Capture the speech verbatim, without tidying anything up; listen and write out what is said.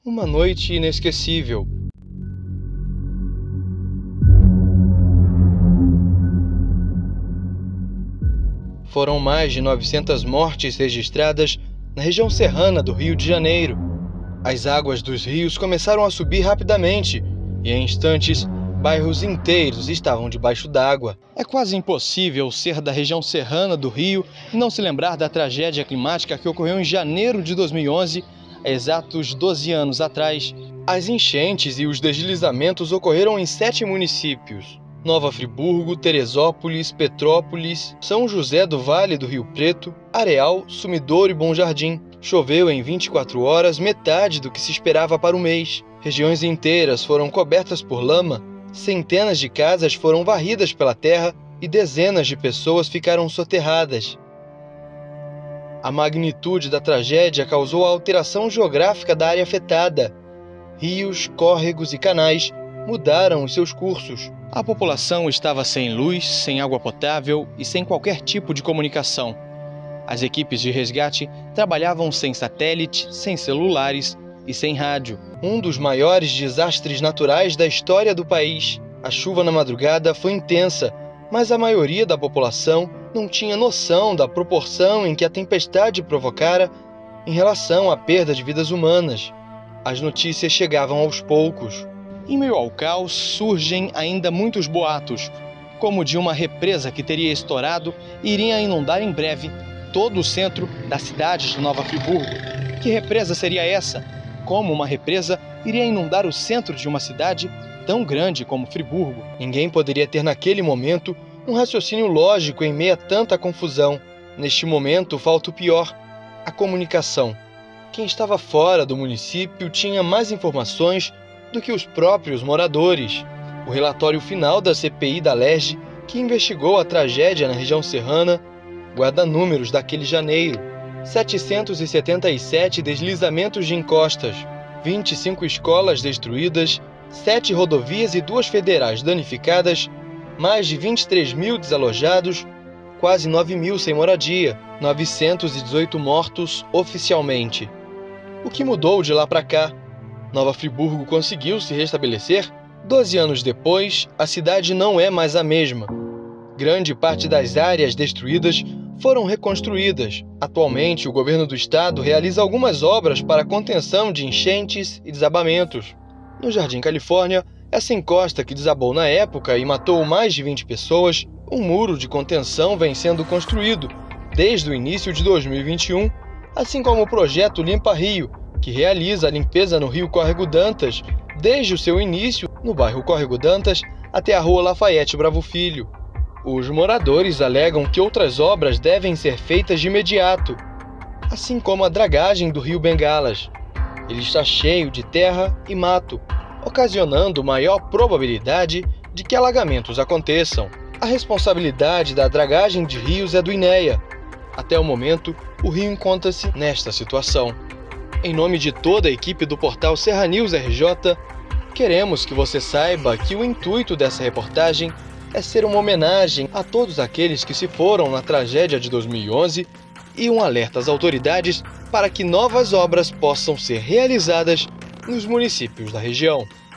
Uma noite inesquecível. Foram mais de novecentas mortes registradas na região serrana do Rio de Janeiro. As águas dos rios começaram a subir rapidamente e, em instantes, bairros inteiros estavam debaixo d'água. É quase impossível ser da região serrana do Rio e não se lembrar da tragédia climática que ocorreu em janeiro de dois mil e onze, há exatos doze anos atrás. As enchentes e os deslizamentos ocorreram em sete municípios: Nova Friburgo, Teresópolis, Petrópolis, São José do Vale do Rio Preto, Areal, Sumidouro e Bom Jardim. Choveu em vinte e quatro horas metade do que se esperava para o mês. Regiões inteiras foram cobertas por lama, centenas de casas foram varridas pela terra e dezenas de pessoas ficaram soterradas. A magnitude da tragédia causou a alteração geográfica da área afetada. Rios, córregos e canais mudaram os seus cursos. A população estava sem luz, sem água potável e sem qualquer tipo de comunicação. As equipes de resgate trabalhavam sem satélite, sem celulares e sem rádio. Um dos maiores desastres naturais da história do país. A chuva na madrugada foi intensa, mas a maioria da população não tinha noção da proporção em que a tempestade provocara em relação à perda de vidas humanas. As notícias chegavam aos poucos. Em meio ao caos, surgem ainda muitos boatos, como de uma represa que teria estourado e iria inundar em breve todo o centro da cidade de Nova Friburgo. Que represa seria essa? Como uma represa iria inundar o centro de uma cidade tão grande como Friburgo? Ninguém poderia ter naquele momento um raciocínio lógico em meio a tanta confusão. Neste momento falta o pior: a comunicação. Quem estava fora do município tinha mais informações do que os próprios moradores. O relatório final da C P I da Alerj, que investigou a tragédia na região serrana, guarda números daquele janeiro: setecentos e setenta e sete deslizamentos de encostas, vinte e cinco escolas destruídas, sete rodovias e duas federais danificadas, mais de vinte e três mil desalojados, quase nove mil sem moradia, novecentos e dezoito mortos oficialmente. O que mudou de lá para cá? Nova Friburgo conseguiu se restabelecer? Doze anos depois, a cidade não é mais a mesma. Grande parte das áreas destruídas foram reconstruídas. Atualmente, o governo do estado realiza algumas obras para a contenção de enchentes e desabamentos. No Jardim Califórnia, essa encosta que desabou na época e matou mais de vinte pessoas, um muro de contenção vem sendo construído desde o início de dois mil e vinte e um, assim como o projeto Limpa Rio, que realiza a limpeza no Rio Córrego Dantas, desde o seu início no bairro Córrego Dantas até a Rua Lafayette Bravo Filho. Os moradores alegam que outras obras devem ser feitas de imediato, assim como a dragagem do Rio Bengalas. Ele está cheio de terra e mato, ocasionando maior probabilidade de que alagamentos aconteçam. A responsabilidade da dragagem de rios é do INEA. Até o momento, o rio encontra-se nesta situação. Em nome de toda a equipe do portal Serra News R J, queremos que você saiba que o intuito dessa reportagem é ser uma homenagem a todos aqueles que se foram na tragédia de dois mil e onze e um alerta às autoridades para que novas obras possam ser realizadas nos municípios da região.